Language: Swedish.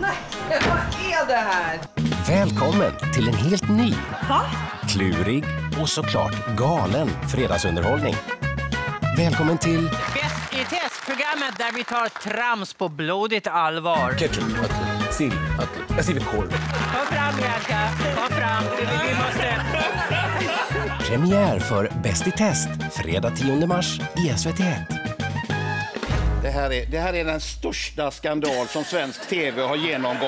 Nej, vad är det här? Välkommen till en helt ny, Va? klurig och såklart galen fredagsunderhållning. Välkommen till Bäst i test-programmet där vi tar trams på blodigt allvar. Ketchup, sill, jag skriver korv. Kom fram, Jerka. Kom fram. Vi måste... premiär för Bäst i test, fredag 10 mars i SVT1. Det här är den största skandal som svensk tv har genomgått.